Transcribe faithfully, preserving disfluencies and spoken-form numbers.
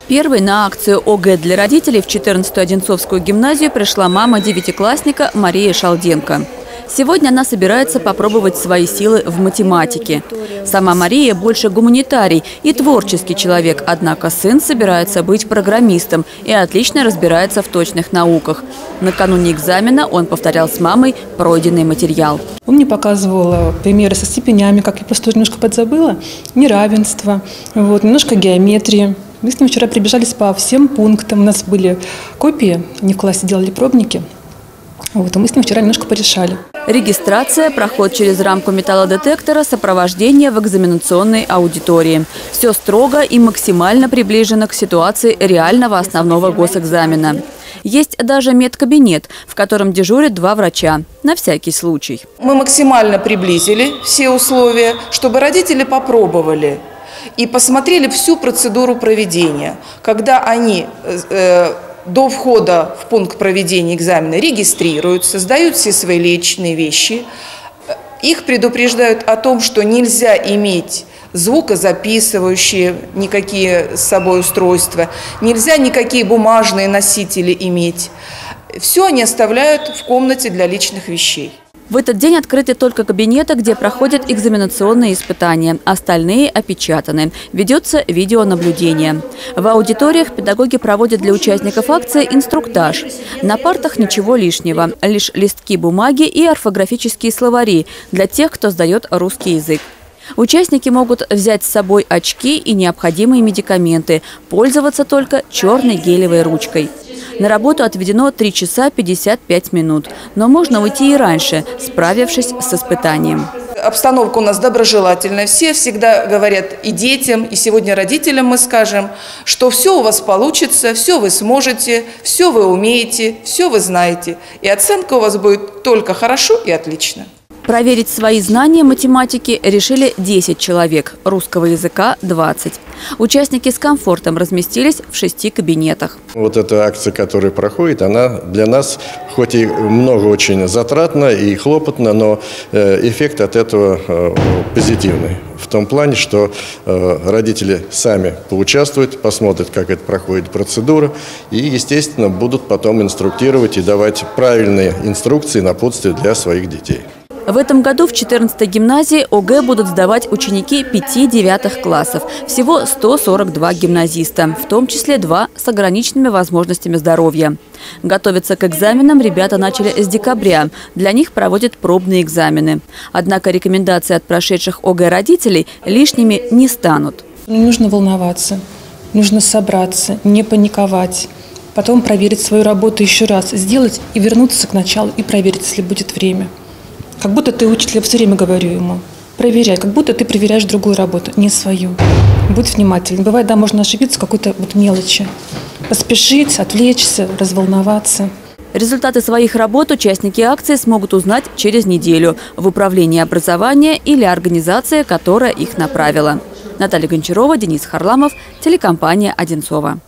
Первой на акцию ОГЭ для родителей в четырнадцатую Одинцовскую гимназию пришла мама девятиклассника Мария Шалденко. Сегодня она собирается попробовать свои силы в математике. Сама Мария больше гуманитарий и творческий человек, однако сын собирается быть программистом и отлично разбирается в точных науках. Накануне экзамена он повторял с мамой пройденный материал. Он мне показывал примеры со степенями, как я просто немножко подзабыла, неравенство, вот, немножко геометрии. Мы с ним вчера прибежались по всем пунктам. У нас были копии, они в классе делали пробники. Вот, а мы с ним вчера немножко порешали. Регистрация, проход через рамку металлодетектора, сопровождение в экзаменационной аудитории. Все строго и максимально приближено к ситуации реального основного госэкзамена. Есть даже медкабинет, в котором дежурят два врача, на всякий случай. Мы максимально приблизили все условия, чтобы родители попробовали и посмотрели всю процедуру проведения. Когда они э, до входа в пункт проведения экзамена регистрируются, сдают все свои личные вещи, их предупреждают о том, что нельзя иметь звукозаписывающие никакие с собой устройства, нельзя никакие бумажные носители иметь. Все они оставляют в комнате для личных вещей. В этот день открыты только кабинеты, где проходят экзаменационные испытания. Остальные опечатаны. Ведется видеонаблюдение. В аудиториях педагоги проводят для участников акции инструктаж. На партах ничего лишнего. Лишь листки бумаги и орфографические словари для тех, кто сдает русский язык. Участники могут взять с собой очки и необходимые медикаменты. Пользоваться только черной гелевой ручкой. На работу отведено три часа пятьдесят пять минут. Но можно уйти и раньше, справившись с испытанием. Обстановка у нас доброжелательная. Все всегда говорят и детям, и сегодня родителям мы скажем, что все у вас получится, все вы сможете, все вы умеете, все вы знаете. И оценка у вас будет только хорошо и отлично. Проверить свои знания математики решили десять человек, русского языка – двадцать. Участники с комфортом разместились в шести кабинетах. Вот эта акция, которая проходит, она для нас хоть и много очень затратна и хлопотна, но эффект от этого позитивный. В том плане, что родители сами поучаствуют, посмотрят, как это проходит процедура, и, естественно, будут потом инструктировать и давать правильные инструкции, напутствия для своих детей. В этом году в четырнадцатой гимназии ОГЭ будут сдавать ученики пяти-девятых классов. Всего сто сорок два гимназиста, в том числе два с ограниченными возможностями здоровья. Готовиться к экзаменам ребята начали с декабря. Для них проводят пробные экзамены. Однако рекомендации от прошедших ОГЭ родителей лишними не станут. Не нужно волноваться, нужно собраться, не паниковать. Потом проверить свою работу еще раз, сделать и вернуться к началу и проверить, если будет время. Как будто ты учитель, я все время говорю ему, проверяй, как будто ты проверяешь другую работу, не свою. Будь внимательным. Бывает, да, можно ошибиться в какой-то вот мелочи. Поспешить, отвлечься, разволноваться. Результаты своих работ участники акции смогут узнать через неделю в управлении образования или организации, которая их направила. Наталья Гончарова, Денис Харламов, телекомпания «Одинцова».